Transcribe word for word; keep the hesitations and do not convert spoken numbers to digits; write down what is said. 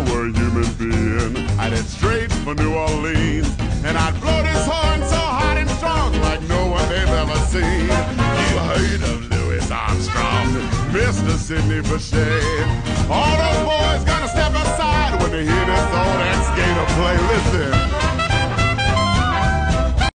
were a human being, I'd head straight for New Orleans, and I'd blow this horn so hot and strong like no one they've ever seen. You heard of Louis Armstrong, Mister Sidney Bechet, all those boys